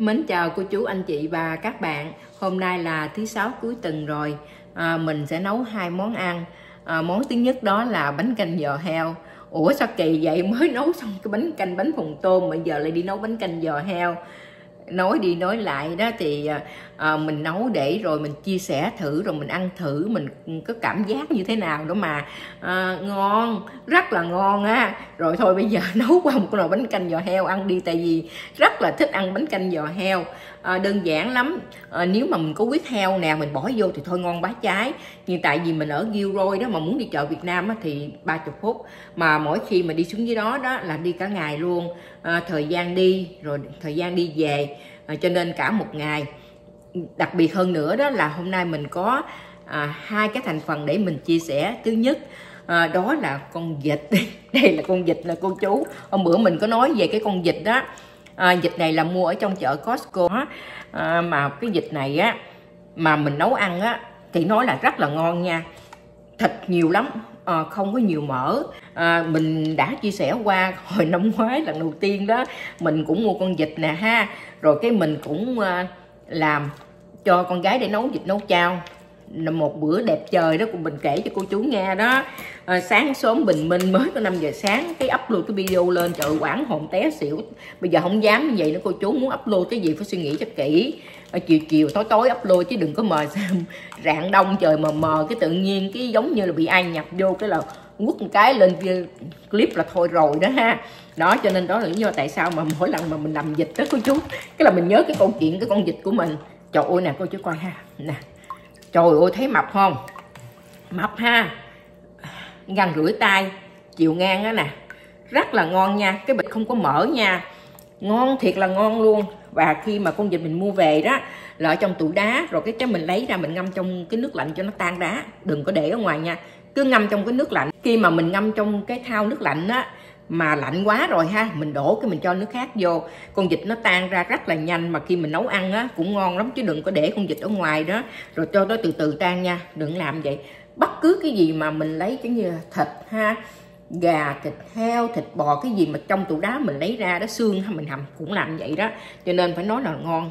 Mến chào cô chú, anh chị và các bạn. Hôm nay là thứ sáu cuối tuần rồi. Mình sẽ nấu hai món ăn. Món thứ nhất đó là bánh canh giò heo. Ủa sao kỳ vậy, mới nấu xong cái bánh canh bánh phồng tôm mà giờ lại đi nấu bánh canh giò heo. Nói đi nói lại đó thì mình nấu để rồi mình chia sẻ thử, rồi mình ăn thử mình có cảm giác như thế nào đó mà ngon, rất là ngon á. Rồi thôi bây giờ nấu qua một cái nồi bánh canh giò heo ăn đi, tại vì rất là thích ăn bánh canh giò heo. Đơn giản lắm. Nếu mà mình có huyết heo nè mình bỏ vô thì thôi ngon bá cháy, nhưng tại vì mình ở Gilroy đó mà muốn đi chợ Việt Nam á, thì 30 phút, mà mỗi khi mà đi xuống dưới đó đó là đi cả ngày luôn. Thời gian đi rồi thời gian đi về, cho nên cả một ngày. Đặc biệt hơn nữa đó là hôm nay mình có hai cái thành phần để mình chia sẻ. Thứ nhất đó là con vịt. Đây là con vịt nè cô chú. Hôm bữa mình có nói về cái con vịt đó. Vịt này là mua ở trong chợ Costco á. Mà cái vịt này á mà mình nấu ăn á thì nói là rất là ngon nha. Thịt nhiều lắm, không có nhiều mỡ. Mình đã chia sẻ qua hồi năm ngoái lần đầu tiên đó, mình cũng mua con vịt nè ha. Rồi cái mình cũng làm cho con gái để nấu vịt nấu chao. Một bữa đẹp trời đó, mình kể cho cô chú nghe đó. Sáng sớm bình minh mới có 5 giờ sáng cái upload cái video lên, trời ơi, quảng hồn té xỉu. Bây giờ không dám như vậy nữa cô chú, muốn upload cái gì phải suy nghĩ cho kỹ. Chiều chiều tối tối upload chứ đừng có mờ rạng đông trời mờ cái tự nhiên cái giống như là bị ai nhập vô cái là quất một cái lên clip là thôi rồi đó ha. Đó cho nên đó là lý do tại sao mà mỗi lần mà mình làm vịt đó cô chú, cái là mình nhớ cái câu chuyện cái con vịt của mình. Trời ơi nè cô chú coi ha, nè trời ơi thấy mập không, mập ha, gần rưỡi tay chiều ngang đó nè, rất là ngon nha. Cái vịt không có mỡ nha, ngon thiệt là ngon luôn. Và khi mà con vịt mình mua về đó là ở trong tủ đá, rồi cái mình lấy ra mình ngâm trong cái nước lạnh cho nó tan đá, đừng có để ở ngoài nha, cứ ngâm trong cái nước lạnh. Khi mà mình ngâm trong cái thau nước lạnh á mà lạnh quá rồi ha, mình đổ cái mình cho nước khác vô, con vịt nó tan ra rất là nhanh. Mà khi mình nấu ăn á cũng ngon lắm, chứ đừng có để con vịt ở ngoài đó rồi cho nó từ từ tan nha, đừng làm vậy. Bất cứ cái gì mà mình lấy cái như thịt ha, gà, thịt heo, thịt bò, cái gì mà trong tủ đá mình lấy ra đó, xương mình hầm cũng làm vậy đó, cho nên phải nói là ngon.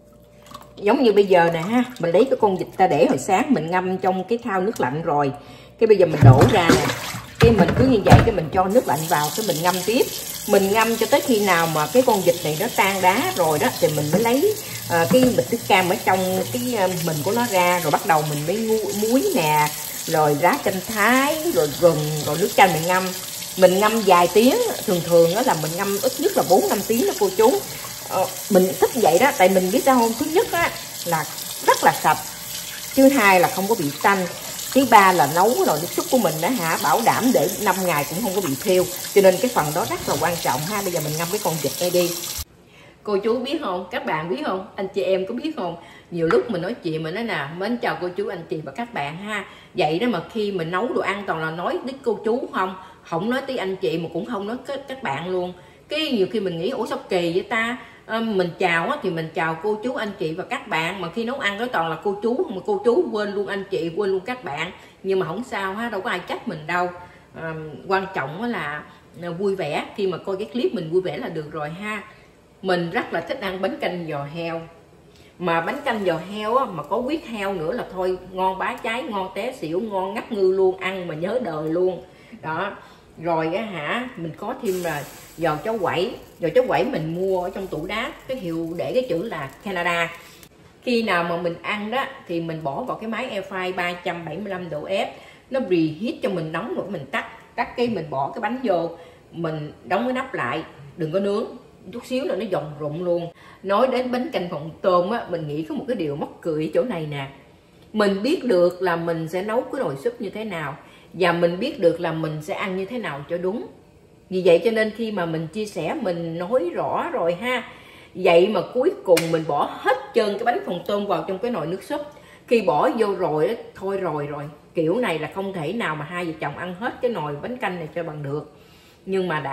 Giống như bây giờ nè ha, mình lấy cái con vịt ta để hồi sáng mình ngâm trong cái thau nước lạnh rồi, cái bây giờ mình đổ ra nè, cái mình cứ như vậy, cái mình cho nước lạnh vào, cái mình ngâm tiếp. Mình ngâm cho tới khi nào mà cái con vịt này nó tan đá rồi đó thì mình mới lấy cái bịch nước cam ở trong cái mình của nó ra, rồi bắt đầu mình mới muối nè, rồi lá chanh thái, rồi gừng, rồi nước chanh mình ngâm vài tiếng. Thường đó là mình ngâm ít nhất là 4-5 tiếng đó cô chú. Mình thích vậy đó, tại mình biết sao không, thứ nhất á là rất là sạch, thứ hai là không có bị tanh, thứ ba là nấu rồi nước súp của mình đó hả, bảo đảm để 5 ngày cũng không có bị thiêu, cho nên cái phần đó rất là quan trọng ha. Bây giờ mình ngâm cái con vịt đây đi. Cô chú biết không, các bạn biết không, anh chị em có biết không, nhiều lúc mình nói chuyện mình nói nè, mến chào cô chú anh chị và các bạn ha. Vậy đó mà khi mình nấu đồ ăn toàn là nói đến cô chú không nói tới anh chị, mà cũng không nói các bạn luôn. Cái nhiều khi mình nghĩ ủa sao kỳ vậy ta. Mình chào thì mình chào cô chú anh chị và các bạn, mà khi nấu ăn đó toàn là cô chú, mà cô chú quên luôn anh chị, quên luôn các bạn. Nhưng mà không sao ha, đâu có ai trách mình đâu. Quan trọng là vui vẻ, khi mà coi cái clip mình vui vẻ là được rồi ha. Mình rất là thích ăn bánh canh giò heo, mà bánh canh giò heo á, mà có huyết heo nữa là thôi ngon bá cháy, ngon té xỉu, ngon ngắt ngư luôn, ăn mà nhớ đời luôn đó. Rồi á hả, mình có thêm là giò cháo quẩy. Giò cháo quẩy mình mua ở trong tủ đá, cái hiệu để cái chữ là Canada. Khi nào mà mình ăn đó thì mình bỏ vào cái máy airfryer 375 độ F, nó reheat cho mình nóng rồi mình tắt cái mình bỏ cái bánh vô, mình đóng cái nắp lại, đừng có nướng, chút xíu là nó giòn rụng luôn. Nói đến bánh canh phồng tôm á, mình nghĩ có một cái điều mắc cười ở chỗ này nè. Mình biết được là mình sẽ nấu cái nồi súp như thế nào, và mình biết được là mình sẽ ăn như thế nào cho đúng. Vì vậy cho nên khi mà mình chia sẻ mình nói rõ rồi ha. Vậy mà cuối cùng mình bỏ hết trơn cái bánh phồng tôm vào trong cái nồi nước súp. Khi bỏ vô rồi thôi rồi kiểu này là không thể nào mà hai vợ chồng ăn hết cái nồi bánh canh này cho bằng được. Nhưng mà đã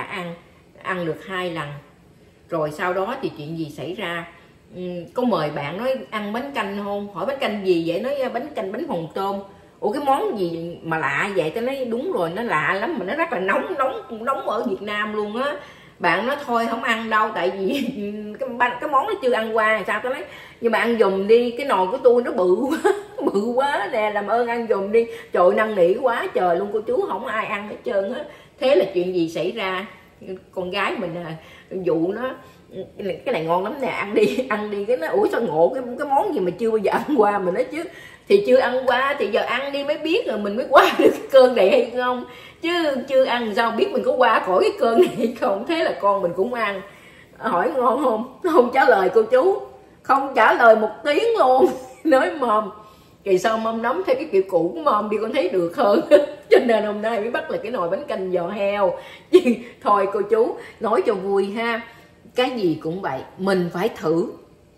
ăn được 2 lần. Rồi sau đó thì chuyện gì xảy ra? Có mời bạn nói ăn bánh canh không? Hỏi bánh canh gì vậy? Nói bánh canh bánh phồng tôm. Ủa cái món gì mà lạ vậy? Tôi nói đúng rồi, nó lạ lắm mà nó rất là nóng ở Việt Nam luôn á. Bạn nói thôi không ăn đâu, tại vì cái món nó chưa ăn qua. Sao tôi nói nhưng mà ăn giùm đi, cái nồi của tôi nó bự quá bự quá nè, làm ơn ăn giùm đi. Trời, năn nỉ quá trời luôn cô chú, không ai ăn hết trơn á. Thế là chuyện gì xảy ra? Con gái mình dụ nó cái này ngon lắm nè, ăn đi. Cái nó ủa sao ngộ cái món gì mà chưa bao giờ ăn qua. Mình nói chứ thì chưa ăn qua thì giờ ăn đi mới biết, rồi mình mới qua được cái cơn này hay không, chứ chưa ăn sao biết mình có qua khỏi cái cơn này hay không. Thế là con mình cũng ăn, hỏi ngon không trả lời cô chú, không trả lời một tiếng luôn nói mồm. Kỳ sau mâm nóng theo cái kiểu cũ của mâm đi, con thấy được hơn cho nên hôm nay mới bắt là cái nồi bánh canh giò heo. Chứ thôi cô chú nói cho vui ha, cái gì cũng vậy, mình phải thử,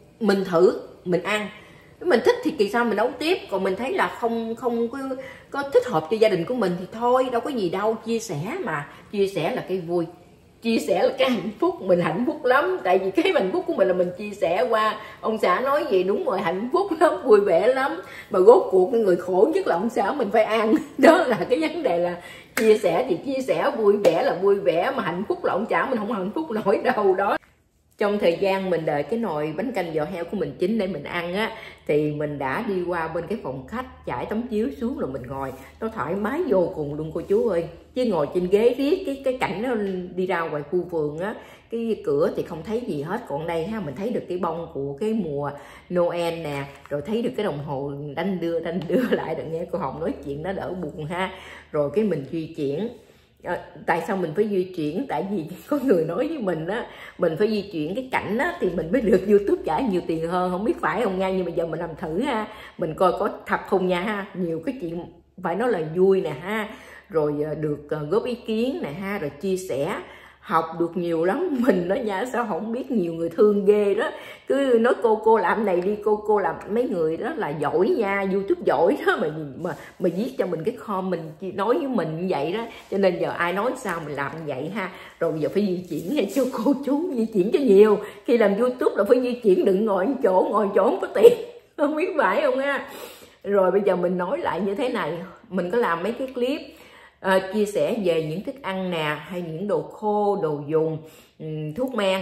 mình ăn, mình thích thì kỳ sau mình nấu tiếp, còn mình thấy là không có thích hợp cho gia đình của mình thì thôi, đâu có gì đâu. Chia sẻ mà, chia sẻ là cái vui, chia sẻ là cái hạnh phúc. Mình hạnh phúc lắm, tại vì cái hạnh phúc của mình là mình chia sẻ qua. Ông xã nói gì đúng rồi, hạnh phúc lắm, vui vẻ lắm, mà rốt cuộc người khổ nhất là ông xã mình phải ăn. Đó là cái vấn đề, là chia sẻ thì chia sẻ, vui vẻ là vui vẻ, mà hạnh phúc là ông xã mình không hạnh phúc nổi đâu. Đó, trong thời gian mình đợi cái nồi bánh canh giò heo của mình chín để mình ăn á, thì mình đã đi qua bên cái phòng khách, trải tấm chiếu xuống rồi mình ngồi, nó thoải mái vô cùng luôn cô chú ơi. Chứ ngồi trên ghế riết cái cảnh nó đi ra ngoài khu vườn á, cái cửa thì không thấy gì hết, còn đây ha mình thấy được cái bông của cái mùa Noel nè, rồi thấy được cái đồng hồ đanh đưa lại, được nghe cô Hồng nói chuyện nó đỡ buồn ha. Rồi cái mình di chuyển. Tại sao mình phải di chuyển? Tại vì có người nói với mình á, mình phải di chuyển cái cảnh á thì mình mới được YouTube trả nhiều tiền hơn, không biết phải không nha. Nhưng mà giờ mình làm thử ha, mình coi có thật không nha ha. Nhiều cái chuyện phải nói là vui nè ha, rồi được góp ý kiến nè ha, rồi chia sẻ, học được nhiều lắm. Mình đó nha, sao không biết, nhiều người thương ghê đó, cứ nói cô làm này đi, cô làm. Mấy người đó là giỏi nha, YouTube giỏi đó, mà viết cho mình cái comment nói với mình như vậy đó. Cho nên giờ ai nói sao mình làm như vậy ha. Rồi bây giờ phải di chuyển nha cho cô chú, di chuyển cho nhiều. Khi làm YouTube là phải di chuyển, đừng ngồi chỗ không có tiền không biết phải không ha. Rồi bây giờ mình nói lại như thế này, mình có làm mấy cái clip chia sẻ về những thức ăn nè, hay những đồ khô, đồ dùng, thuốc men,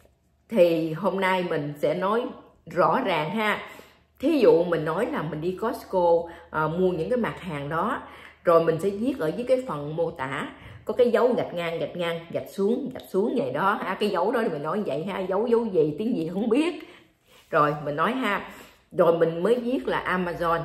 thì hôm nay mình sẽ nói rõ ràng ha. Thí dụ mình nói là mình đi Costco mua những cái mặt hàng đó, rồi mình sẽ viết ở dưới cái phần mô tả có cái dấu gạch ngang, gạch xuống vậy đó ha. Cái dấu đó thì mình nói vậy ha, dấu gì, tiếng gì không biết. Rồi mình nói ha, rồi mình mới viết là Amazon.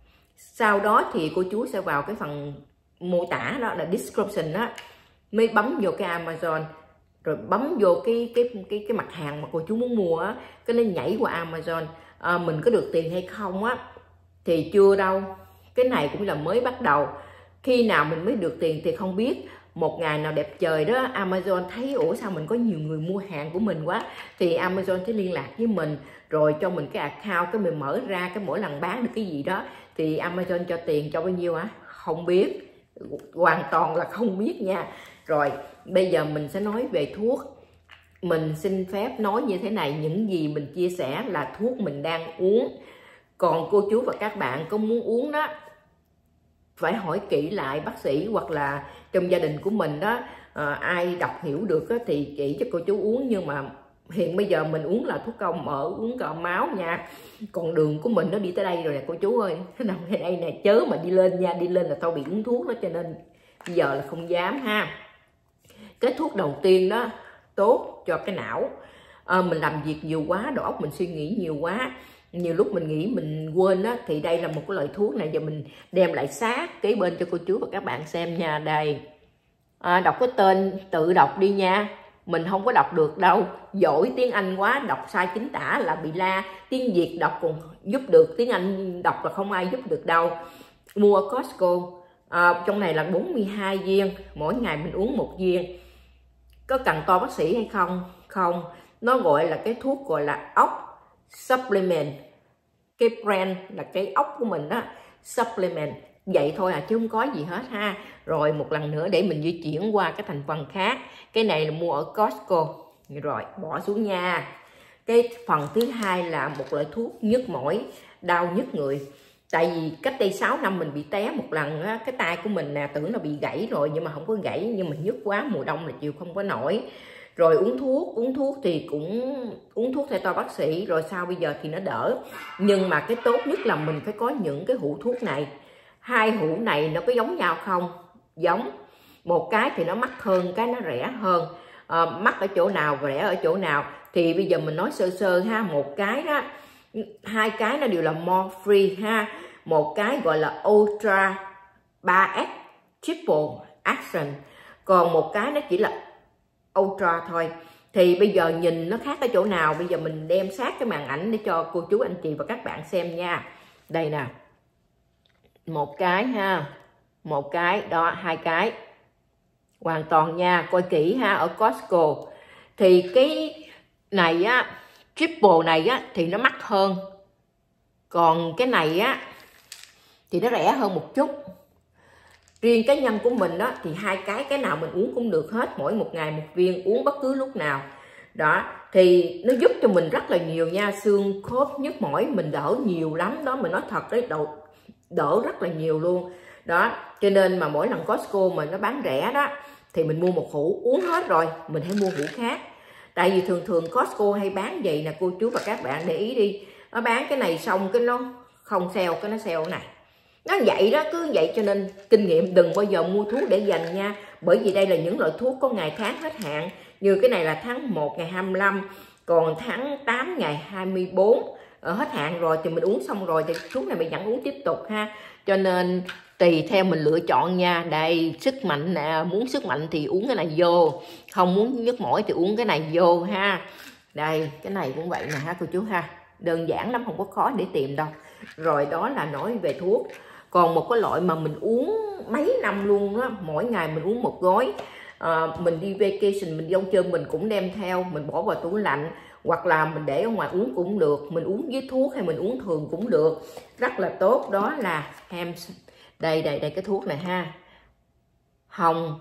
Sau đó thì cô chú sẽ vào cái phần mô tả đó là description đó, mới bấm vô cái Amazon, rồi bấm vô cái mặt hàng mà cô chú muốn mua á, cái nó nhảy qua Amazon. Mình có được tiền hay không á thì chưa đâu, cái này cũng là mới bắt đầu. Khi nào mình mới được tiền thì không biết. Một ngày nào đẹp trời đó, Amazon thấy ủa sao mình có nhiều người mua hàng của mình quá, thì Amazon sẽ liên lạc với mình, rồi cho mình cái account, cái mình mở ra, cái mỗi lần bán được cái gì đó thì Amazon cho tiền, cho bao nhiêu á không biết, hoàn toàn là không biết nha. Rồi bây giờ mình sẽ nói về thuốc. Mình xin phép nói như thế này, những gì mình chia sẻ là thuốc mình đang uống. Còn cô chú và các bạn có muốn uống đó, phải hỏi kỹ lại bác sĩ, hoặc là trong gia đình của mình đó, ai đọc hiểu được đó, thì chỉ cho cô chú uống. Nhưng mà hiện bây giờ mình uống là thuốc cao mỡ, uống cao máu nha. Còn đường của mình nó đi tới đây rồi nè cô chú ơi, cái nằm ngay đây nè, chớ mà đi lên nha, đi lên là tao bị uống thuốc đó, cho nên bây giờ là không dám ha. Cái thuốc đầu tiên đó tốt cho cái não. Mình làm việc nhiều quá, đầu óc mình suy nghĩ nhiều quá, nhiều lúc mình nghĩ mình quên á, thì đây là một cái loại thuốc này. Giờ mình đem lại sát kế bên cho cô chú và các bạn xem nha. Đây, đọc cái tên tự đọc đi nha, mình không có đọc được đâu, giỏi tiếng Anh quá, đọc sai chính tả là bị la. Tiếng Việt đọc còn giúp được, tiếng Anh đọc là không ai giúp được đâu. Mua ở Costco, trong này là 42 viên, mỗi ngày mình uống 1 viên. Có cần to bác sĩ hay không? Không, nó gọi là cái thuốc gọi là ốc supplement. Cái brand là cái ốc của mình đó, supplement vậy thôi chứ không có gì hết ha. Rồi một lần nữa để mình di chuyển qua cái thành phần khác. Cái này là mua ở Costco, rồi bỏ xuống nha. Cái phần thứ hai là một loại thuốc nhức mỏi, đau nhức người. Tại vì cách đây 6 năm mình bị té một lần á, cái tay của mình nè tưởng là bị gãy rồi, nhưng mà không có gãy, nhưng mà nhức quá, mùa đông là chịu không có nổi. Rồi uống thuốc thì cũng uống thuốc theo toa bác sĩ, rồi sau bây giờ thì nó đỡ. Nhưng mà cái tốt nhất là mình phải có những cái hũ thuốc này. Hai hũ này nó có giống nhau không? Giống. Một cái thì nó mắc hơn, cái nó rẻ hơn. Mắc ở chỗ nào, rẻ ở chỗ nào thì bây giờ mình nói sơ sơ ha. Một cái đó, hai cái nó đều là more free ha. Một cái gọi là Ultra 3X Triple Action, còn một cái nó chỉ là Ultra thôi. Thì bây giờ nhìn nó khác ở chỗ nào, bây giờ mình đem sát cái màn ảnh để cho cô chú anh chị và các bạn xem nha. Đây nè, một cái ha, một cái đó, hai cái hoàn toàn nha, coi kỹ ha. Ở Costco thì cái này á, triple này á thì nó mắc hơn, còn cái này á thì nó rẻ hơn một chút. Riêng cá nhân của mình đó thì hai cái nào mình uống cũng được hết, mỗi một ngày một viên, uống bất cứ lúc nào. Đó thì nó giúp cho mình rất là nhiều nha, xương khớp nhức mỏi mình đỡ nhiều lắm đó, mình nói thật đấy, đỡ rất là nhiều luôn. Đó cho nên mà mỗi lần Costco mà nó bán rẻ đó thì mình mua một hũ uống hết rồi mình hãy mua hũ khác. Tại vì thường Costco hay bán vậy nè cô chú và các bạn để ý đi, nó bán cái này xong cái nó không sale, cái nó sale cái này, nó vậy đó, cứ vậy. Cho nên kinh nghiệm đừng bao giờ mua thuốc để dành nha, bởi vì đây là những loại thuốc có ngày tháng hết hạn. Như cái này là tháng 1 ngày 25, còn tháng 8 ngày 24 hết hạn rồi thì mình uống xong rồi thì thuốc này mình vẫn uống tiếp tục ha. Cho nên tùy theo mình lựa chọn nha. Đây sức mạnh nè, muốn sức mạnh thì uống cái này vô, không muốn nhức mỏi thì uống cái này vô ha. Đây cái này cũng vậy nè ha cô chú ha, đơn giản lắm, không có khó để tìm đâu. Rồi đó là nói về thuốc. Còn một cái loại mà mình uống mấy năm luôn á, mỗi ngày mình uống một gói. Mình đi vacation, mình dâu chơi mình cũng đem theo, mình bỏ vào tủ lạnh, hoặc là mình để ở ngoài uống cũng được, mình uống với thuốc hay mình uống thường cũng được, rất là tốt. Đó là đây cái thuốc này ha, hồng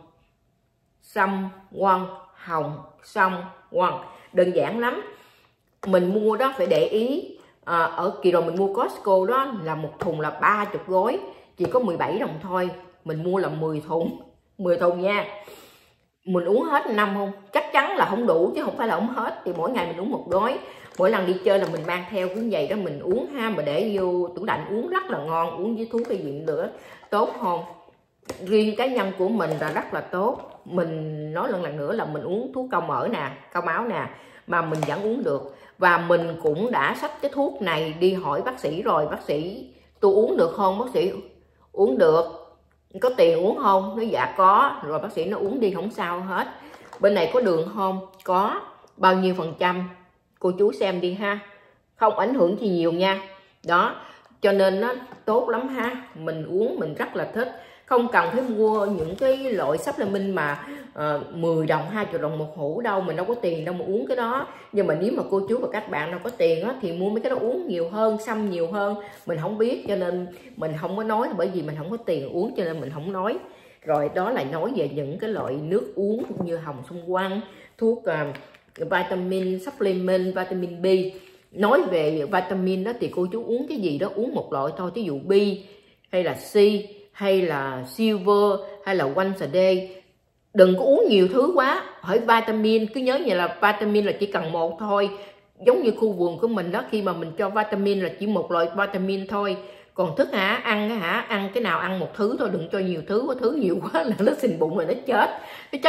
sâm quăng, hồng sâm quăng, đơn giản lắm. Mình mua đó phải để ý, ở kỳ rồi mình mua Costco đó là một thùng là 30 gói, chỉ có 17 đồng thôi. Mình mua là 10 thùng nha. Mình uống hết năm không? Chắc chắn là không đủ chứ không phải là không hết. Thì mỗi ngày mình uống một gói, mỗi lần đi chơi là mình mang theo cũng vậy đó, mình uống ha, mà để vô tủ lạnh uống rất là ngon, uống với thuốc hay gì nữa, tốt không? Riêng cá nhân của mình là rất là tốt. Mình nói lần nữa là mình uống thuốc cao mỡ nè, cao máu nè, mà mình vẫn uống được. Và mình cũng đã xách cái thuốc này đi hỏi bác sĩ rồi, bác sĩ tôi uống được không? Bác sĩ uống được, có tiền uống không? Nói dạ có. Rồi bác sĩ nó uống đi không sao hết. Bên này có đường không? Có. Bao nhiêu %? Cô chú xem đi ha, không ảnh hưởng gì nhiều nha. Đó cho nên nó tốt lắm ha. Mình uống mình rất là thích, không cần phải mua những cái loại supplement mà 10 đồng 20 đồng một hũ đâu, mình đâu có tiền đâu mà uống cái đó. Nhưng mà nếu mà cô chú và các bạn nào có tiền á, thì mua mấy cái đó uống nhiều hơn, xăm nhiều hơn. Mình không biết cho nên mình không có nói, bởi vì mình không có tiền uống cho nên mình không nói. Rồi đó là nói về những cái loại nước uống như hồng sâm quăng, thuốc vitamin supplement, vitamin B. Nói về vitamin đó thì cô chú uống cái gì đó uống một loại thôi, ví dụ B hay là C hay là silver hay là once a day. Đừng có uống nhiều thứ quá. Hỏi vitamin cứ nhớ như là vitamin là chỉ cần một thôi. Giống như khu vườn của mình đó, khi mà mình cho vitamin là chỉ một loại vitamin thôi. Còn thức ăn cái nào ăn một thứ thôi, đừng cho nhiều thứ, có thứ nhiều quá là nó xình bụng rồi nó chết. Nó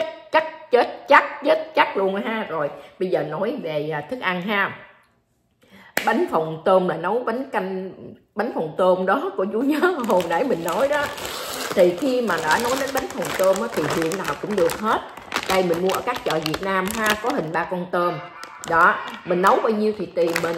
chết chắc luôn ha. Rồi bây giờ nói về thức ăn ha. Bánh phồng tôm là nấu bánh phồng tôm đó, cô chú nhớ hồi nãy mình nói đó. Thì khi mà đã nói đến bánh phồng tôm á, thì hiệu nào cũng được hết. Đây mình mua ở các chợ Việt Nam ha, có hình 3 con tôm. Đó, mình nấu bao nhiêu thì tùy mình.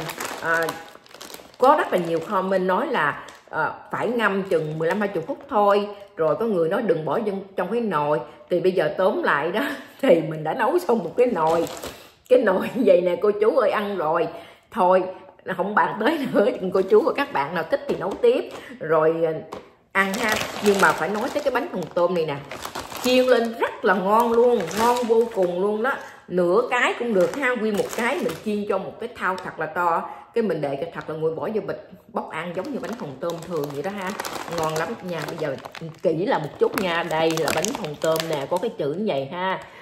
Có rất là nhiều comment nói là phải ngâm chừng 15-20 phút thôi. Rồi có người nói đừng bỏ trong cái nồi. Thì bây giờ tóm lại đó, thì mình đã nấu xong một cái nồi. Cái nồi như vậy nè cô chú ơi, ăn rồi. Thôi, không bàn tới nữa, cô chú và các bạn nào thích thì nấu tiếp. Rồi ăn ha. Nhưng mà phải nói tới cái bánh phồng tôm này nè, chiên lên rất là ngon luôn, ngon vô cùng luôn đó. Nửa cái cũng được ha, nguyên một cái mình chiên cho một cái thau thật là to, cái mình để cho thật là nguội, bỏ vô bịch bóc ăn giống như bánh phồng tôm thường vậy đó ha, ngon lắm nha. Bây giờ kỹ là một chút nha, đây là bánh phồng tôm nè, có cái chữ như vậy ha,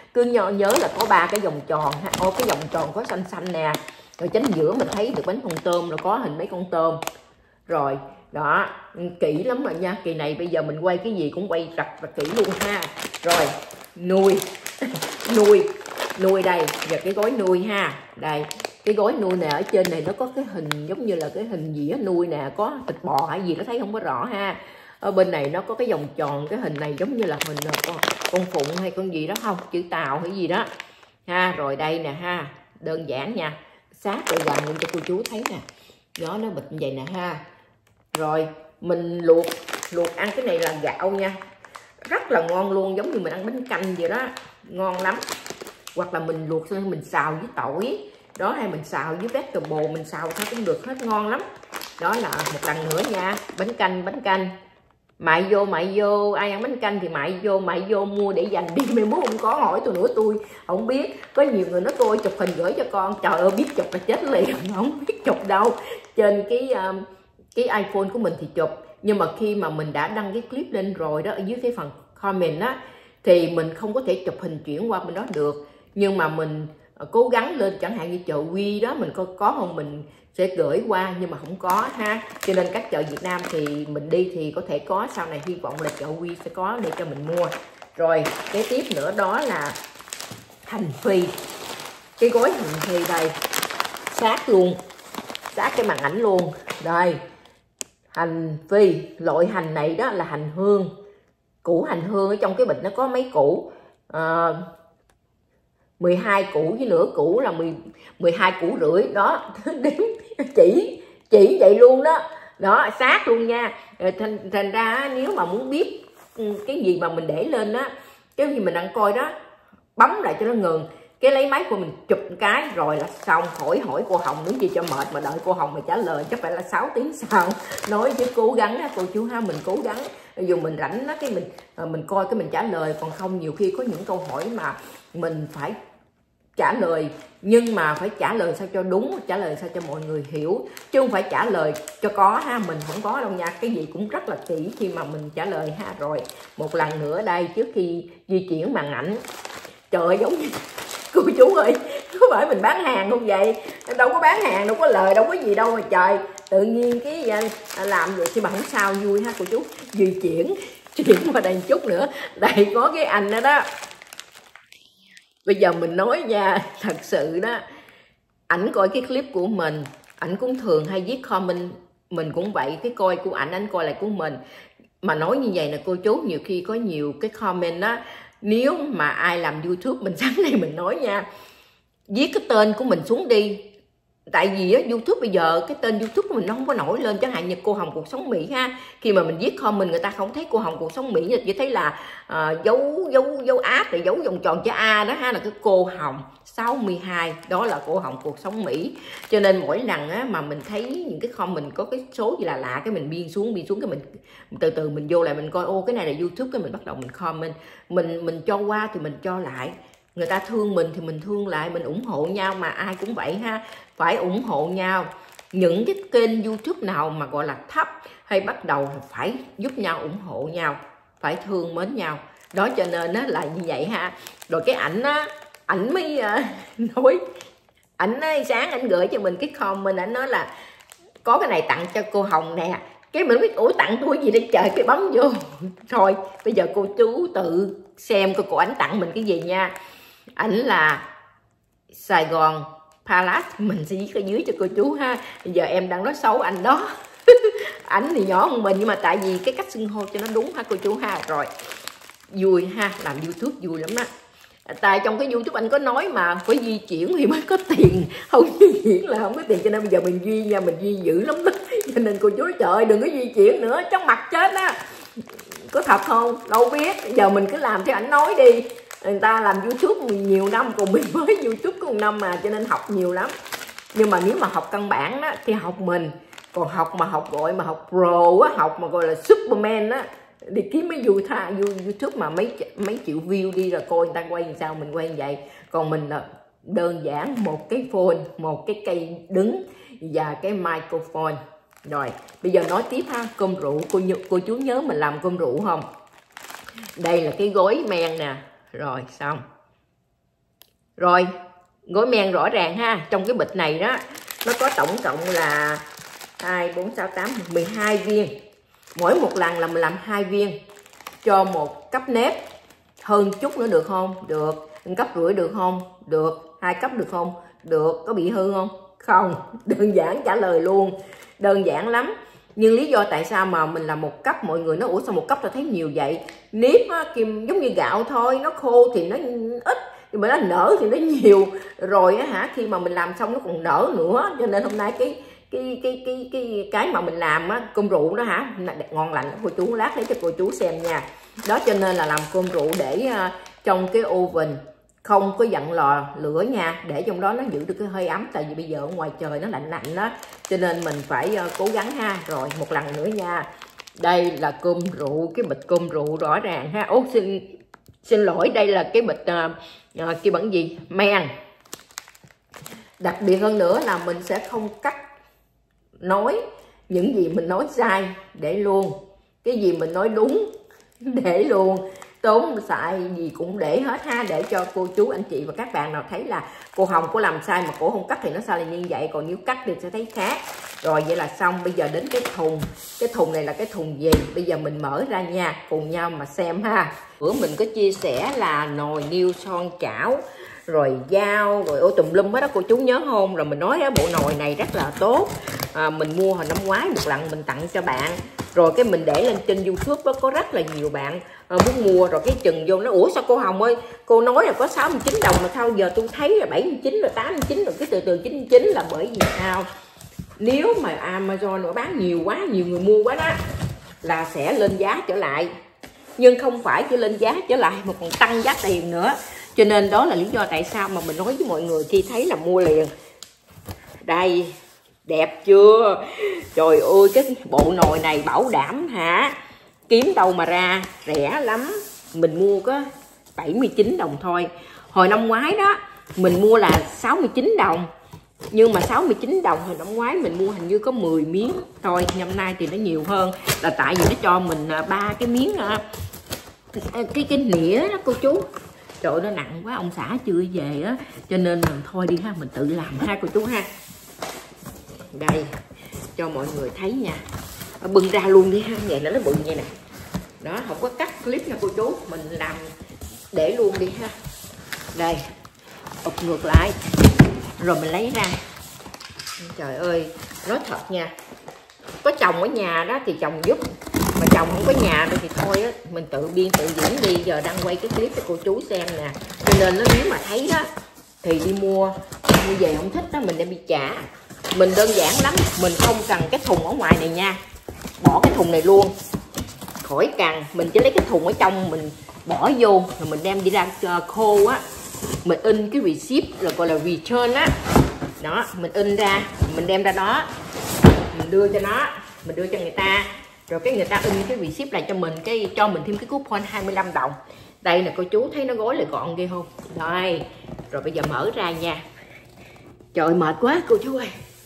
Cứ nhớ là có 3 cái vòng tròn ha. Ô, cái vòng tròn có xanh xanh nè, rồi chính giữa mình thấy được bánh phồng tôm, rồi có hình mấy con tôm. Rồi đó, kỹ lắm rồi nha. Kỳ này bây giờ mình quay cái gì cũng quay rất kỹ luôn ha. Rồi nuôi nuôi đây, giờ cái gói nuôi ha. Đây cái gói nuôi nè, ở trên này nó có cái hình giống như là cái hình dĩa nuôi nè, có thịt bò hay gì nó thấy không có rõ ha. Ở bên này nó có cái vòng tròn, cái hình này giống như là hình con phụng hay con gì đó không, chữ tàu hay gì đó ha. Rồi đây nè ha, đơn giản nha, sát rồi gần lên cho cô chú thấy nè, nó bịch như vậy nè ha. Rồi mình luộc ăn cái này là gạo nha, rất là ngon luôn, giống như mình ăn bánh canh vậy đó, ngon lắm. Hoặc là mình luộc xong mình xào với tỏi đó, hay mình xào với vegetable, mình xào sao cũng được hết, ngon lắm. Đó là một lần nữa nha, bánh canh mại vô, ai ăn bánh canh thì mại vô mua để dành đi, mai mốt không có hỏi tôi nữa, tôi không biết. Có nhiều người nói tôi chụp hình gửi cho con, trời ơi biết chụp là chết liền, không biết chụp đâu. Trên cái iPhone của mình thì chụp, nhưng mà khi mà mình đã đăng cái clip lên rồi đó, ở dưới cái phần comment á, thì mình không có thể chụp hình chuyển qua bên đó được. Nhưng mà mình cố gắng lên, chẳng hạn như chợ Quy đó, mình có không mình sẽ gửi qua, nhưng mà không có ha. Cho nên các chợ Việt Nam thì mình đi thì có thể có, sau này hy vọng là chợ Quy sẽ có để cho mình mua. Rồi cái tiếp nữa đó là hành phi, cái gói hành phi đây, sát luôn, sát cái màn ảnh luôn. Đây hành phi, loại hành này đó là hành hương, củ hành hương. Ở trong cái bịch nó có mấy củ, 12 củ với nửa củ là 12 củ rưỡi đó. Đếm chỉ vậy luôn đó. Đó sát luôn nha. Thành ra nếu mà muốn biết cái gì mà mình để lên á, cái gì mình đang coi đó, bấm lại cho nó ngừng, cái lấy máy của mình chụp cái rồi là xong. Hỏi cô Hồng đúng gì cho mệt, mà đợi cô Hồng mà trả lời chắc phải là 6 tiếng sau. Nói chứ cố gắng á cô chú ha, mình cố gắng. Dù mình rảnh đó, cái mình coi cái mình trả lời, còn không nhiều khi có những câu hỏi mà mình phải trả lời, nhưng mà phải trả lời sao cho đúng, trả lời sao cho mọi người hiểu, chứ không phải trả lời cho có ha. Mình không có đâu nha, cái gì cũng rất là kỹ khi mà mình trả lời ha. Rồi một lần nữa đây, trước khi di chuyển màn ảnh, trời ơi giống như cô chú ơi, có phải mình bán hàng không vậy? Đâu có bán hàng, đâu có lời, đâu có gì đâu mà trời. Tự nhiên cái làm vậy chứ mà không sao, vui ha cô chú. Di chuyển qua đây một chút nữa, đây có cái anh đó đó. Bây giờ mình nói nha, thật sự đó, ảnh coi cái clip của mình, ảnh cũng thường hay viết comment, mình cũng vậy, cái coi của ảnh coi lại của mình. Mà nói như vậy nè cô chú, nhiều khi có nhiều cái comment đó, nếu mà ai làm YouTube, mình sáng nay mình nói nha, viết cái tên của mình xuống đi. Tại vì á, YouTube bây giờ cái tên YouTube của mình nó không có nổi lên, chẳng hạn như cô Hồng Cuộc Sống Mỹ ha, khi mà mình viết comment người ta không thấy cô Hồng Cuộc Sống Mỹ, chỉ thấy là dấu áp rồi dấu vòng tròn chữ A đó ha, là cái cô Hồng 62, đó là cô Hồng Cuộc Sống Mỹ. Cho nên mỗi lần á, mà mình thấy những cái comment có cái số gì là lạ, cái mình biên xuống cái mình từ từ mình vô lại mình coi, ô cái này là YouTube, cái mình bắt đầu mình comment, mình cho qua thì mình cho lại. Người ta thương mình thì mình thương lại, mình ủng hộ nhau, mà ai cũng vậy ha, phải ủng hộ nhau. Những cái kênh YouTube nào mà gọi là thấp hay bắt đầu phải giúp nhau, ủng hộ nhau, phải thương mến nhau. Đó cho nên nó là như vậy ha. Rồi cái ảnh á, ảnh mới nói, ảnh sáng ảnh gửi cho mình cái comment, ảnh nói là có cái này tặng cho cô Hồng nè. Cái mình biết ủa tặng tôi gì để trời, cái bấm vô. Thôi bây giờ cô chú tự xem coi cô ảnh tặng mình cái gì nha. Ảnh là Sài Gòn Palace, mình sẽ viết ở dưới cho cô chú ha. Bây giờ em đang nói xấu anh đó. Ảnh thì nhỏ hơn mình, nhưng mà tại vì cái cách xưng hô cho nó đúng ha cô chú ha. Rồi vui ha, làm YouTube vui lắm á. Tại trong cái YouTube anh có nói mà phải di chuyển thì mới có tiền, không di chuyển là không có tiền. Cho nên bây giờ mình duy nha, mình duy dữ lắm đó. Cho nên cô chú nói, trời ơi, đừng có di chuyển nữa, chóng mặt chết á. Có thật không? Đâu biết. Giờ mình cứ làm theo ảnh nói đi. Người ta làm YouTube nhiều năm, còn mình mới YouTube có 1 năm mà, cho nên học nhiều lắm. Nhưng mà nếu mà học căn bản đó, thì học mình. Còn học mà học gọi mà học pro á, học mà gọi là Superman á, đi kiếm mấy YouTube mà mấy triệu view đi rồi coi người ta quay làm sao mình quay như vậy. Còn mình là đơn giản một cái phone, một cái cây đứng và cái microphone. Rồi bây giờ nói tiếp ha. Cơm rượu, cô chú nhớ mình làm cơm rượu không? Đây là cái gói men nè. Rồi xong. Rồi gói men rõ ràng ha. Trong cái bịch này đó nó có tổng cộng là 2, 4, 6, 8, 12 viên. Mỗi một lần là mình làm 2 viên cho 1 cốc nếp. Hơn chút nữa được không? Được. 1,5 cốc được không? Được. 2 cốc được không? Được. Có bị hư không? Không. Đơn giản trả lời luôn. Đơn giản lắm. Nhưng lý do tại sao mà mình làm 1 cốc, mọi người nói ủa sao 1 cốc ta thấy nhiều vậy? Nếp á, giống như gạo thôi, nó khô thì nó ít, nhưng mà nó nở thì nó nhiều. Rồi á hả, khi mà mình làm xong nó còn nở nữa. Cho nên hôm nay cái mà mình làm á, cơm rượu đó hả, ngon lành cô chú, lát lấy cho cô chú xem nha. Đó, cho nên là làm cơm rượu để trong cái oven, không có dặn lò lửa nha, để trong đó nó giữ được cái hơi ấm. Tại vì bây giờ ở ngoài trời nó lạnh lạnh đó, cho nên mình phải cố gắng ha. Rồi một lần nữa nha, đây là cơm rượu, cái bịch cơm rượu rõ ràng ha. Ủa, xin lỗi, đây là cái bịch kia bằng gì, men. Đặc biệt hơn nữa là mình sẽ không cắt nói những gì mình nói sai, để luôn cái gì mình nói đúng để luôn, tốn xài gì cũng để hết ha, để cho cô chú anh chị và các bạn nào thấy là cô Hồng có làm sai mà cô không cắt thì nó sao là như vậy, còn nếu cắt thì sẽ thấy khác. Rồi vậy là xong. Bây giờ đến cái thùng này là cái thùng gì, bây giờ mình mở ra nha, cùng nhau mà xem ha. Bữa mình có chia sẻ là nồi niêu son chảo, rồi dao, rồi ô tùm lum hết đó cô chú nhớ không? Rồi mình nói đó, bộ nồi này rất là tốt, mình mua hồi năm ngoái một lần mình tặng cho bạn. Rồi cái mình để lên trên YouTube đó, có rất là nhiều bạn muốn mua. Rồi cái chừng vô nó ủa sao cô Hồng ơi, cô nói là có 69 đồng mà sao giờ tôi thấy là 79 rồi 89 rồi cái từ từ 99, là bởi vì sao? Nếu mà Amazon nó bán nhiều quá, nhiều người mua quá đó, là sẽ lên giá trở lại. Nhưng không phải chỉ lên giá trở lại mà còn tăng giá tiền nữa. Cho nên đó là lý do tại sao mà mình nói với mọi người khi thấy là mua liền. Đây, đẹp chưa? Trời ơi, cái bộ nồi này bảo đảm hả, kiếm đâu mà ra, rẻ lắm. Mình mua có 79 đồng thôi. Hồi năm ngoái đó mình mua là 69 đồng. Nhưng mà 69 đồng hồi năm ngoái mình mua hình như có 10 miếng thôi. Năm nay thì nó nhiều hơn, là tại vì nó cho mình 3 cái miếng cái nĩa đó cô chú. Trời ơi, nó nặng quá, ông xã chưa về á, cho nên mình thôi đi ha, mình tự làm ha cô chú ha. Đây cho mọi người thấy nha, bưng ra luôn đi ha, vậy là nó bự như này đó, không có cắt clip nha cô chú, mình làm để luôn đi ha. Đây, ụp ngược lại rồi mình lấy ra. Trời ơi, nói thật nha, có chồng ở nhà đó thì chồng giúp, mà chồng không có nhà đâu thì thôi á, mình tự biên tự diễn đi. Giờ đang quay cái clip cho cô chú xem nè, cho nên nó nếu mà thấy đó thì đi mua về, không thích đó mình đem đi trả. Mình đơn giản lắm, mình không cần cái thùng ở ngoài này nha, bỏ cái thùng này luôn, khỏi cần. Mình chỉ lấy cái thùng ở trong mình bỏ vô, rồi mình đem đi ra khô á, mình in cái receipt là gọi là return á, đó mình in ra, mình đem ra đó, mình đưa cho nó, mình đưa cho người ta, rồi cái người ta in cái receipt lại cho mình, cái cho mình thêm cái coupon 25 đồng. Đây nè cô chú, thấy nó gói lại gọn ghê không? Rồi, rồi bây giờ mở ra nha. Trời mệt quá cô chú ơi.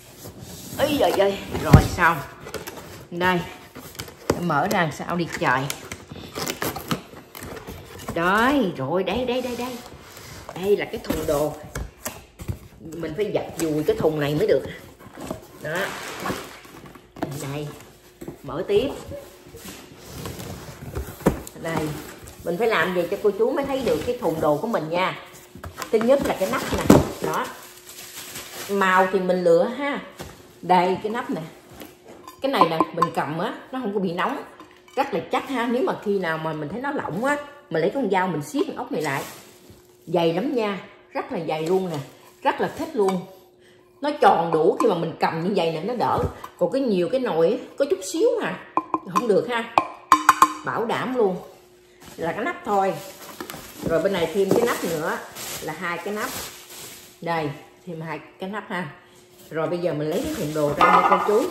Ý giời ơi, rồi xong. Đây, mở ra làm sao đi trời. Đấy, rồi đây. Đây là cái thùng đồ. Mình phải giặt dùi cái thùng này mới được. Đó. Đây, mở tiếp. Đây, mình phải làm gì cho cô chú mới thấy được cái thùng đồ của mình nha. Thứ nhất là cái nắp nè, đó. Màu thì mình lựa ha. Đây cái nắp nè, cái này nè, mình cầm á nó không có bị nóng, rất là chắc ha. Nếu mà khi nào mà mình thấy nó lỏng á, mình lấy con dao mình siết con ốc này lại. Dày lắm nha, rất là dày luôn nè, rất là thích luôn. Nó tròn đủ, khi mà mình cầm như vậy nè nó đỡ. Còn cái nhiều cái nồi á, có chút xíu mà không được ha. Bảo đảm luôn là cái nắp thôi. Rồi bên này thêm cái nắp nữa là 2 cái nắp. Đây, thêm 2 cái nắp ha. Rồi bây giờ mình lấy cái thùng đồ ra nha cô chú.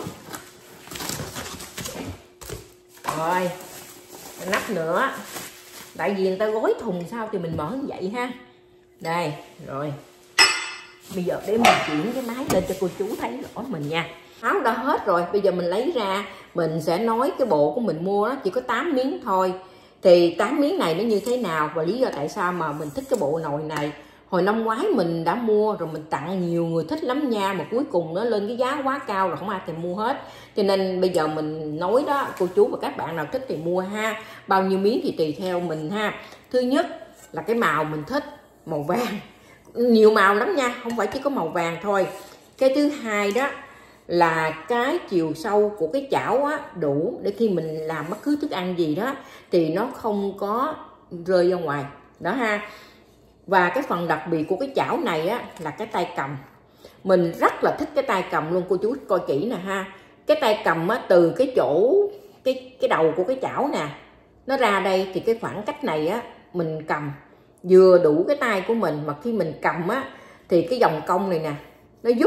Rồi, cái nắp nữa. Tại vì người ta gói thùng sao thì mình mở như vậy ha. Đây, rồi. Bây giờ để mình chuyển cái máy lên cho cô chú thấy rõ mình nha. Áo đã hết rồi, bây giờ mình lấy ra, mình sẽ nói cái bộ của mình mua đó chỉ có 8 miếng thôi. Thì 8 miếng này nó như thế nào và lý do tại sao mà mình thích cái bộ nồi này. hồi năm ngoái mình đã mua rồi, mình tặng nhiều người thích lắm nha, mà cuối cùng nó lên cái giá quá cao rồi không ai thèm mua hết. Cho nên bây giờ mình nói đó, cô chú và các bạn nào thích thì mua ha, bao nhiêu miếng thì tùy theo mình ha. Thứ nhất là cái màu mình thích, màu vàng, nhiều màu lắm nha, không phải chỉ có màu vàng thôi. Cái thứ hai đó là cái chiều sâu của cái chảo á đủ để khi mình làm bất cứ thức ăn gì đó thì nó không có rơi ra ngoài đó ha. Và cái phần đặc biệt của cái chảo này á là cái tay cầm. Mình rất là thích cái tay cầm luôn, cô chú coi kỹ nè ha. Cái tay cầm á, từ cái chỗ cái đầu của cái chảo nè, nó ra đây thì cái khoảng cách này á mình cầm vừa đủ cái tay của mình, mà khi mình cầm á thì cái vòng cong này nè nó giúp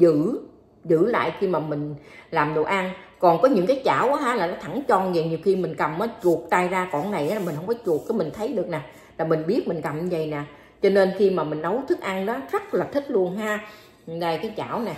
giữ lại khi mà mình làm đồ ăn. Còn có những cái chảo á là nó thẳng tròn vậy, nhiều khi mình cầm á chuột tay ra, còn này á mình không có chuột, cái mình thấy được nè, là mình biết mình cầm như vậy nè. Cho nên khi mà mình nấu thức ăn đó rất là thích luôn ha. Đây cái chảo nè,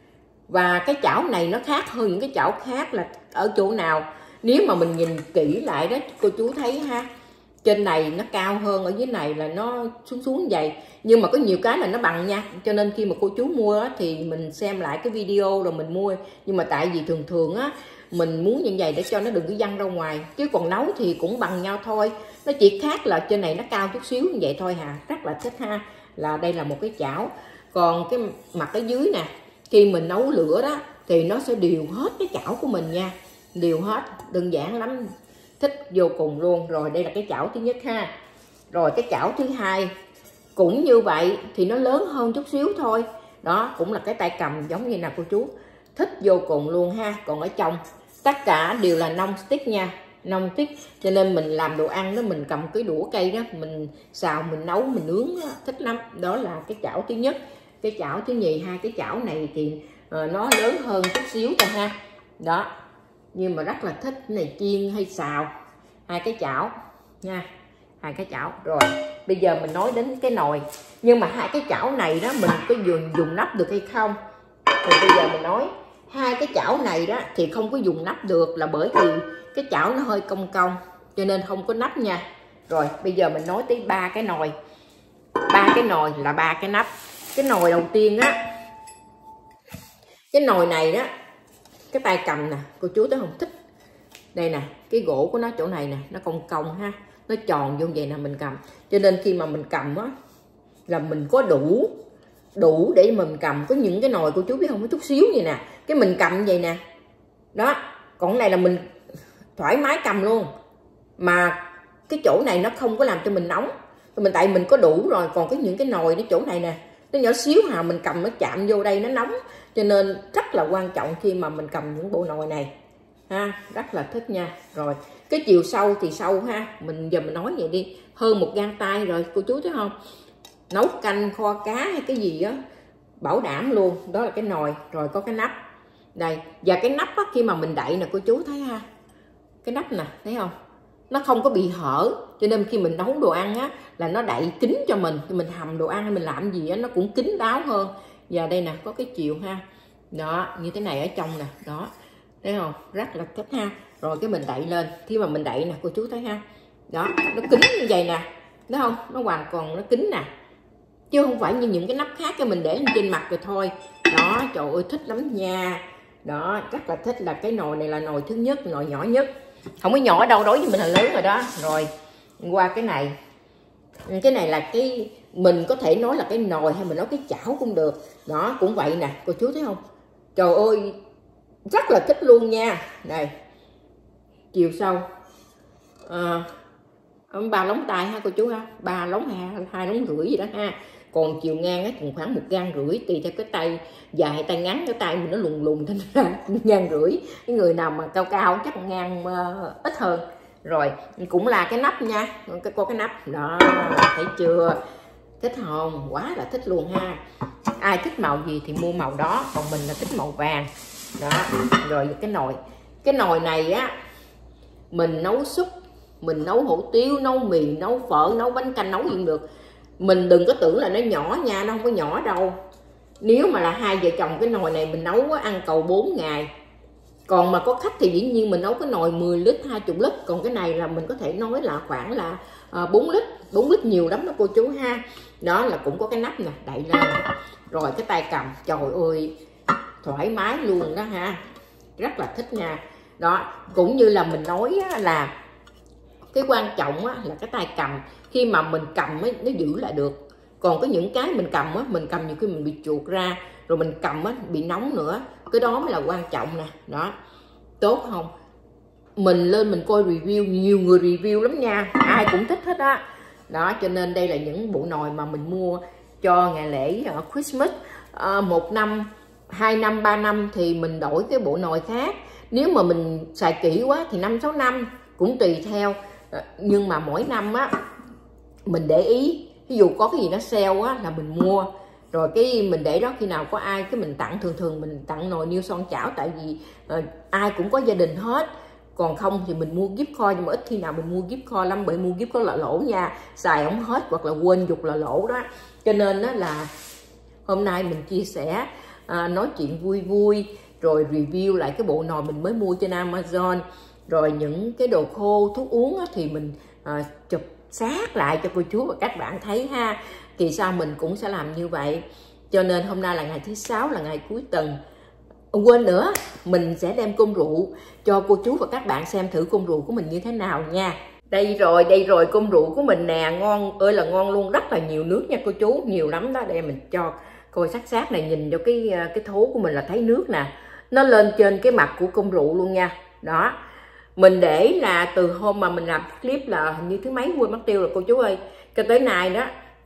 và cái chảo này nó khác hơn những cái chảo khác là ở chỗ nào, nếu mà mình nhìn kỹ lại đó cô chú thấy ha, trên này nó cao hơn, ở dưới này là nó xuống vậy, nhưng mà có nhiều cái là nó bằng nha. Cho nên khi mà cô chú mua á, thì mình xem lại cái video rồi mình mua. Nhưng mà tại vì thường á mình muốn như vậy để cho nó đừng có văng ra ngoài, chứ còn nấu thì cũng bằng nhau thôi, nó chỉ khác là trên này nó cao chút xíu như vậy thôi hà. Rất là thích ha, là đây là một cái chảo. Còn cái mặt ở dưới nè, khi mình nấu lửa đó thì nó sẽ đều hết cái chảo của mình nha, đều hết, đơn giản lắm, thích vô cùng luôn. Rồi đây là cái chảo thứ nhất ha. Rồi cái chảo thứ hai cũng như vậy, thì nó lớn hơn chút xíu thôi, đó cũng là cái tay cầm giống như nào cô chú, thích vô cùng luôn ha. Còn ở trong tất cả đều là non stick nha, non stick, cho nên mình làm đồ ăn đó, mình cầm cái đũa cây đó, mình xào, mình nấu, mình nướng đó, thích lắm. Đó là cái chảo thứ nhất. Cái chảo thứ nhì, hai cái chảo này thì nó lớn hơn chút xíu thôi ha, đó, nhưng mà rất là thích cái này chiên hay xào. Hai cái chảo nha, hai cái chảo. Rồi bây giờ mình nói đến cái nồi, nhưng mà hai cái chảo này đó mình có dùng nắp được hay không, thì bây giờ mình nói hai cái chảo này đó thì không có dùng nắp được, là bởi vì cái chảo nó hơi cong cong cho nên không có nắp nha. Rồi bây giờ mình nói tới ba cái nồi. Ba cái nồi là ba cái nắp. Cái nồi đầu tiên á, cái nồi này đó, cái tay cầm nè cô chú thấy không, thích đây nè, cái gỗ của nó chỗ này nè, nó cong cong ha, nó tròn vô vậy nè, mình cầm, cho nên khi mà mình cầm á là mình có đủ để mình cầm. Có những cái nồi cô chú biết không, có chút xíu vậy nè, cái mình cầm vậy nè, đó. Còn cái này là mình thoải mái cầm luôn, mà cái chỗ này nó không có làm cho mình nóng, mình tại mình có đủ rồi. Còn có những cái nồi cái chỗ này nè, nó nhỏ xíu hà, mình cầm nó chạm vô đây nó nóng, cho nên rất là quan trọng khi mà mình cầm những bộ nồi này ha, rất là thích nha. Rồi cái chiều sâu thì sâu ha, giờ mình nói vậy đi, hơn một gang tay rồi cô chú thấy không, nấu canh kho cá hay cái gì á bảo đảm luôn. Đó là cái nồi. Rồi có cái nắp đây, và cái nắp á, khi mà mình đậy nè cô chú thấy ha, cái nắp nè thấy không, nó không có bị hở, cho nên khi mình nấu đồ ăn á là nó đậy kín cho mình hầm đồ ăn hay mình làm gì á nó cũng kín đáo hơn. Và đây nè có cái chiều ha, đó như thế này ở trong nè, đó thấy không, rất là thích ha. Rồi cái mình đậy lên, khi mà mình đậy nè cô chú thấy ha, đó nó kín như vậy nè, thấy không, nó hoàn toàn nó kín nè, chứ không phải như những cái nắp khác cái mình để trên mặt rồi thôi. Đó trời ơi thích lắm nha. Đó rất là thích. Là cái nồi này là nồi thứ nhất, nồi nhỏ nhất, không có nhỏ đâu, đối với mình là lớn rồi đó. Rồi qua cái này là cái mình có thể nói là cái nồi hay mình nói cái chảo cũng được, đó cũng vậy nè cô chú thấy không, trời ơi rất là thích luôn nha. Đây chiều sâu ba lóng tay ha cô chú ha, ba lóng hai lóng rưỡi gì đó ha. Còn chiều ngang á cũng khoảng 1,5 gang tùy theo cái tay dài hay tay ngắn, cái tay mình nó lùn thành ra 1,5 gang. Cái người nào mà cao cao chắc 1 gang ít hơn. Rồi cũng là cái nắp nha, có cái nắp đó, thấy chưa, thích không, quá là thích luôn ha. Ai thích màu gì thì mua màu đó, còn mình là thích màu vàng đó. Rồi cái nồi này á mình nấu súp, mình nấu hủ tiếu, nấu mì, nấu phở, nấu bánh canh, nấu gì cũng được. Mình đừng có tưởng là nó nhỏ nha, nó không có nhỏ đâu. Nếu mà là hai vợ chồng cái nồi này mình nấu á, ăn cầu 4 ngày. Còn mà có khách thì dĩ nhiên mình nấu cái nồi 10 lít 20 lít, còn cái này là mình có thể nói là khoảng là 4 lít. 4 lít nhiều lắm đó cô chú ha. Đó là cũng có cái nắp nè, đậy lên. Rồi cái tay cầm, trời ơi thoải mái luôn đó ha, rất là thích nha. Đó cũng như là mình nói là cái quan trọng là cái tay cầm, khi mà mình cầm nó giữ lại được. Còn có những cái mình cầm mình cầm nhiều khi mình bị chuột ra, rồi mình cầm bị nóng nữa, cái đó mới là quan trọng nè. Đó tốt không? Mình lên mình coi review, nhiều người review lắm nha, ai cũng thích hết á. Đó cho nên đây là những bộ nồi mà mình mua cho ngày lễ Christmas. 1 năm, 2 năm, 3 năm thì mình đổi cái bộ nồi khác. Nếu mà mình xài kỹ quá thì 5-6 năm cũng tùy theo. Nhưng mà mỗi năm mình để ý, ví dụ có cái gì nó sale là mình mua, rồi cái mình để đó, khi nào có ai cái mình tặng. Thường mình tặng nồi niêu son chảo, tại vì ai cũng có gia đình hết. Còn không thì mình mua gift card, nhưng mà ít khi nào mình mua gift card lắm, bởi mua gift card là lỗ nha, xài không hết hoặc là quên dục là lỗ đó. Cho nên đó là hôm nay mình chia sẻ, nói chuyện vui vui, rồi review lại cái bộ nồi mình mới mua trên Amazon. Rồi những cái đồ khô, thuốc uống thì mình chụp sát lại cho cô chú và các bạn thấy ha. Kỳ sau mình cũng sẽ làm như vậy. Cho nên hôm nay là ngày thứ 6, là ngày cuối tuần. Quên nữa, mình sẽ đem cơm rượu cho cô chú và các bạn xem thử cơm rượu của mình như thế nào nha. Đây rồi cơm rượu của mình nè, ngon ơi là ngon luôn, rất là nhiều nước nha cô chú, nhiều lắm đó. Đây mình cho coi sát này, nhìn cho cái thố của mình là thấy nước nè, nó lên trên cái mặt của cơm rượu luôn nha. Đó mình để là từ hôm mà mình làm clip là hình như thứ mấy quên mất tiêu rồi cô chú ơi, cho tới nay đó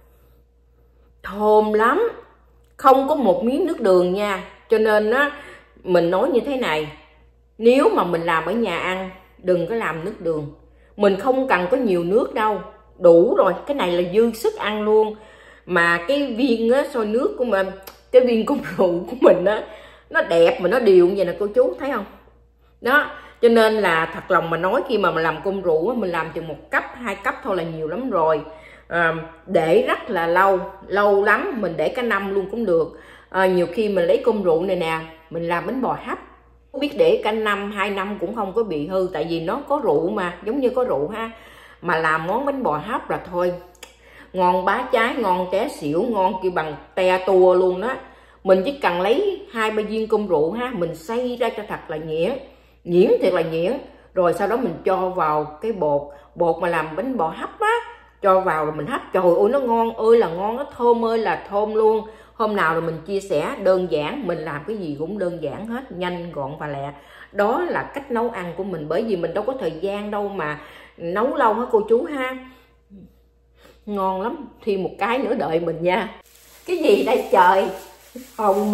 thơm lắm, không có một miếng nước đường nha. Cho nên mình nói như thế này, nếu mà mình làm ở nhà ăn đừng có làm nước đường, mình không cần có nhiều nước đâu, đủ rồi, cái này là dư sức ăn luôn. Mà cái viên sôi nước của mình, cái viên cơm rượu của mình nó đẹp mà nó đều như vậy nè cô chú thấy không. Đó cho nên là thật lòng mà nói, khi mà mình làm cơm rượu mình làm chừng 1 cấp 2 cấp thôi là nhiều lắm rồi. Để rất là lâu lắm, mình để cả năm luôn cũng được. Nhiều khi mình lấy cơm rượu này nè, mình làm bánh bò hấp, biết để cả năm 2 năm cũng không có bị hư, tại vì nó có rượu mà, giống như có rượu ha. Mà làm món bánh bò hấp là thôi ngon bá trái, ngon té xỉu, ngon kêu bằng te tua luôn đó. Mình chỉ cần lấy 2-3 viên cơm rượu ha, mình xay ra cho thật là nhuyễn thiệt là nhuyễn, rồi sau đó mình cho vào cái bột mà làm bánh bò hấp cho vào rồi mình hấp, trời ơi nó ngon ơi là ngon, nó thơm ơi là thơm luôn. Hôm nào rồi mình chia sẻ, đơn giản, mình làm cái gì cũng đơn giản hết, nhanh gọn và lẹ. Đó là cách nấu ăn của mình, bởi vì mình đâu có thời gian đâu mà nấu lâu hả cô chú ha. Ngon lắm, thêm một cái nữa đợi mình nha. Cái gì đây trời, hồng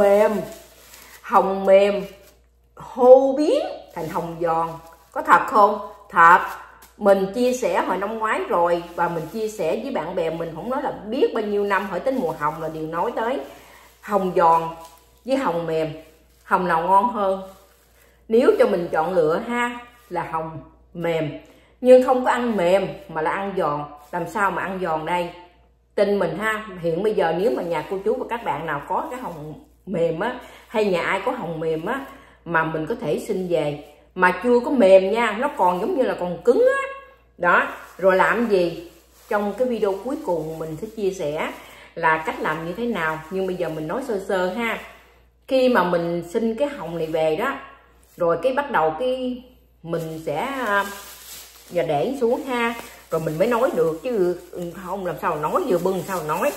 mềm hô biến thành hồng giòn, có thật không? Thật. Mình chia sẻ hồi năm ngoái rồi, và mình chia sẻ với bạn bè mình, không nói là biết bao nhiêu năm, hỏi đến mùa hồng là đều nói tới hồng giòn với hồng mềm, hồng nào ngon hơn. Nếu cho mình chọn lựa ha, là hồng mềm, nhưng không có ăn mềm mà là ăn giòn. Làm sao mà ăn giòn đây? Tin mình ha, hiện bây giờ nếu mà nhà cô chú và các bạn nào có cái hồng mềm hay nhà ai có hồng mềm mà mình có thể xin về, mà chưa có mềm nha, nó còn giống như là còn cứng đó, rồi làm gì? Trong cái video cuối cùng mình sẽ chia sẻ là cách làm như thế nào, nhưng bây giờ mình nói sơ sơ ha. Khi mà mình xin cái hồng này về đó, rồi cái bắt đầu cái mình sẽ giờ để xuống ha, rồi mình mới nói được, chứ không làm sao nói, vừa bưng sao nói.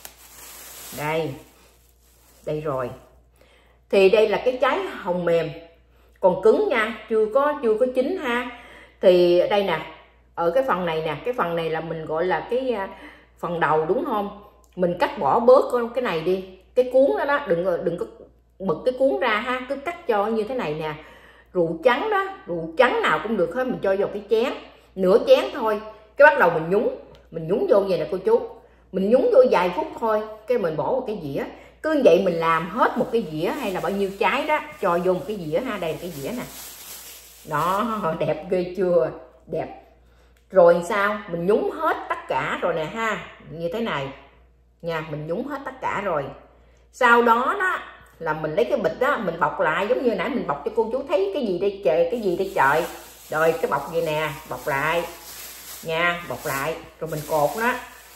Đây rồi, thì đây là cái trái hồng mềm, còn cứng nha, chưa có chín ha. Thì đây nè, ở cái phần này nè, cái phần này là mình gọi là cái phần đầu đúng không? Mình cắt bỏ bớt cái này đi, cái cuốn đó, đừng có bực cái cuốn ra ha, cứ cắt cho như thế này nè. Rượu trắng đó, rượu trắng nào cũng được hết, mình cho vào cái chén, nửa chén thôi. Cái bắt đầu mình nhúng vô vậy nè cô chú, mình nhúng vô vài phút thôi, cái mình bỏ vào cái dĩa. Cứ vậy mình làm hết một cái dĩa hay là bao nhiêu trái đó, cho vô một cái dĩa ha. Đây là cái dĩa nè, đó, đẹp ghê chưa, đẹp. Rồi sao mình nhúng hết tất cả rồi nè ha, như thế này nha, mình nhúng hết tất cả rồi. Sau đó là mình lấy cái bịch đó mình bọc lại, giống như nãy mình bọc cho cô chú thấy cái gì đây trời, cái gì đây trời. Rồi cái bọc gì nè, bọc lại nha, bọc lại rồi mình cột nó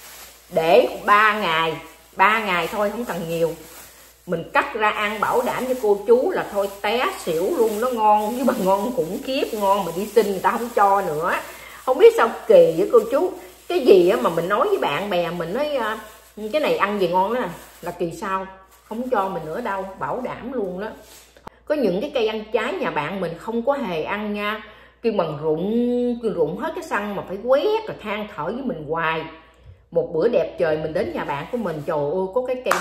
để 3 ngày thôi, không cần nhiều. Mình cắt ra ăn bảo đảm với cô chú là thôi té xỉu luôn, nó ngon với bà ngon khủng khiếp, ngon mà đi xin người ta không cho nữa. Không biết sao kỳ với cô chú, cái gì mà mình nói với bạn bè mình nói cái này ăn gì ngon đó là kỳ sao không cho mình nữa đâu, bảo đảm luôn đó. Có những cái cây ăn trái nhà bạn mình không có hề ăn nha, kêu bằng rụng hết cái xăng mà phải quét rồi than thở với mình hoài. Một bữa đẹp trời mình đến nhà bạn của mình, trời ơi có cái cây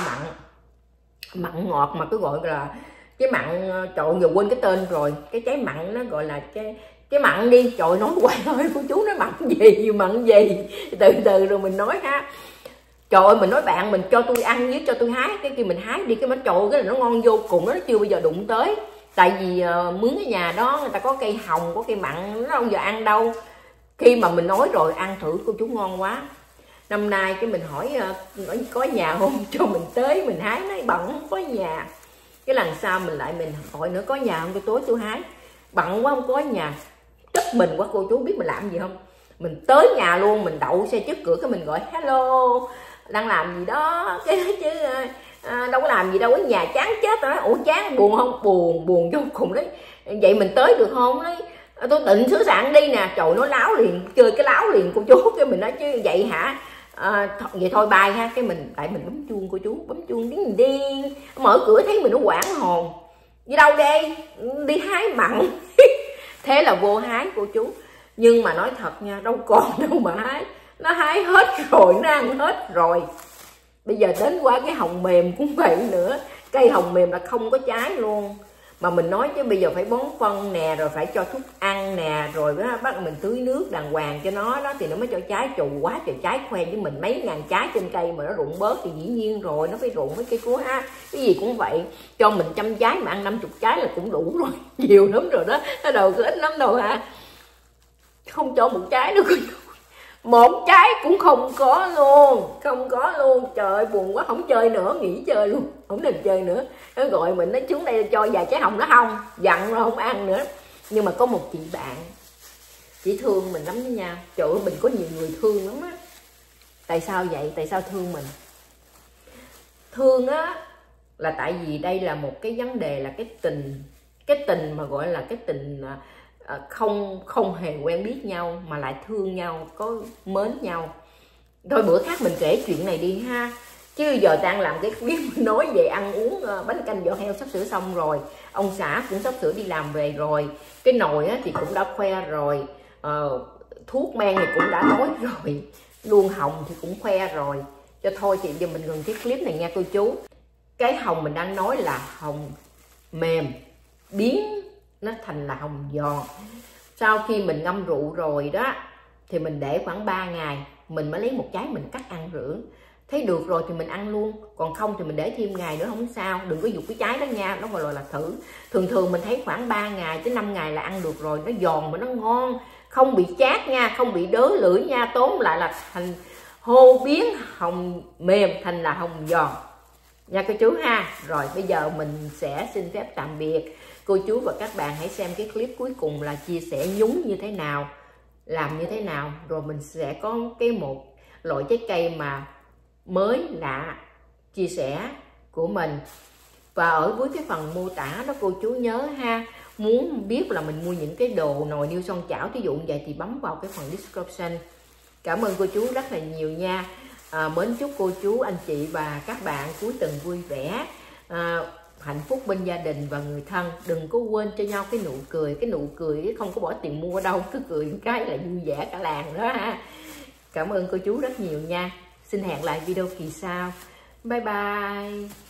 mặn ngọt mà cứ gọi là cái mặn, trời giờ quên cái tên rồi, cái trái mặn nó gọi là cái mặn đi, trời nói hoài thôi cô chú nói mặn gì từ từ rồi mình nói ha. Trời ơi mình nói bạn mình cho tôi ăn với cho tôi hái, cái kia mình hái đi cái bánh trội cái là nó ngon vô cùng, nó chưa bao giờ đụng tới. Tại vì mướn cái nhà đó người ta có cây hồng, có cây mặn, nó không giờ ăn đâu. Khi mà mình nói rồi ăn thử cô chú ngon quá. Năm nay cái mình hỏi có nhà không cho mình tới mình hái, nói bận không có nhà. Cái lần sau mình lại mình hỏi nữa có nhà không cho tối tôi hái, bận quá không có nhà. Tức mình quá cô chú biết mình làm gì không, mình tới nhà luôn, mình đậu xe trước cửa cái mình gọi hello đang làm gì đó cái chứ đâu có làm gì đâu, ở nhà chán chết rồi. Ủa chán buồn không, buồn vô cùng đấy. Vậy mình tới được không đấy, tôi định sửa soạn đi nè. Trời nó láo liền, chơi cái láo liền cô chú. Cái mình nói chứ vậy hả, vậy thôi bye ha. Cái mình tại mình bấm chuông cô chú, bấm chuông tiếng điên, mở cửa thấy mình nó hoảng hồn, đi đâu đây, đi hái mặn thế là vô hái cô chú. Nhưng mà nói thật nha, đâu còn đâu mà hái, nó hái hết rồi, nó ăn hết rồi. Bây giờ đến qua cái hồng mềm cũng vậy nữa, cây hồng mềm là không có trái luôn. Mà mình nói chứ bây giờ phải bón phân nè, rồi phải cho thuốc ăn nè, rồi bắt mình tưới nước đàng hoàng cho nó đó thì nó mới cho trái. Trù quá trời trái khoe với mình mấy ngàn trái trên cây mà nó rụng bớt thì dĩ nhiên rồi, nó phải rụng mấy cây cua ha. Cái gì cũng vậy, cho mình 100 trái mà ăn 50 trái là cũng đủ rồi, nhiều lắm rồi đó, nó đầu có ít lắm đâu hả. Không cho một trái nữa, một trái cũng không có luôn, trời ơi buồn quá, không chơi nữa, nghỉ chơi luôn, không định chơi nữa. Nó gọi mình nó xuống đây cho vài trái hồng, nó không giận rồi không ăn nữa. Nhưng mà có một chị bạn chị thương mình lắm đó nha, trời ơi mình có nhiều người thương lắm á. Tại sao vậy, tại sao thương mình? Thương á là tại vì đây là một cái vấn đề là cái tình mà gọi là cái tình không hề quen biết nhau mà lại thương nhau, có mến nhau. Thôi bữa khác mình kể chuyện này đi ha, chứ giờ đang làm cái clip nói về ăn uống bánh canh giò heo sắp sửa xong rồi, ông xã cũng sắp sửa đi làm về rồi, cái nồi thì cũng đã khoe rồi, thuốc men thì cũng đã nói rồi, luôn hồng thì cũng khoe rồi. Cho thôi thì giờ mình ngừng cái clip này nha cô chú. Cái hồng mình đang nói là hồng mềm biến nó thành là hồng giòn. Sau khi mình ngâm rượu rồi đó thì mình để khoảng 3 ngày mình mới lấy một trái mình cắt ăn rửa. Thấy được rồi thì mình ăn luôn, còn không thì mình để thêm ngày nữa không sao, đừng có dục cái trái đó nha, nó gọi là thử. Thường mình thấy khoảng 3 ngày tới 5 ngày là ăn được rồi, nó giòn mà nó ngon, không bị chát nha, không bị đớ lưỡi nha, tóm lại là thành hô biến hồng mềm thành là hồng giòn nha cô chú ha. Rồi bây giờ mình sẽ xin phép tạm biệt cô chú và các bạn. Hãy xem cái clip cuối cùng là chia sẻ nhúng như thế nào, làm như thế nào, rồi mình sẽ có một loại trái cây mà mới lạ chia sẻ của mình. Và ở với cái phần mô tả đó cô chú nhớ ha, muốn biết là mình mua những cái đồ nồi niêu xoong chảo thí dụ như vậy thì bấm vào cái phần description. Cảm ơn cô chú rất là nhiều nha. Mến chúc cô chú, anh chị và các bạn cuối tuần vui vẻ, hạnh phúc bên gia đình và người thân. Đừng có quên cho nhau cái nụ cười không có bỏ tiền mua đâu, cứ cười một cái là vui vẻ cả làng đó ha. Cảm ơn cô chú rất nhiều nha. Xin hẹn lại video kỳ sau. Bye bye.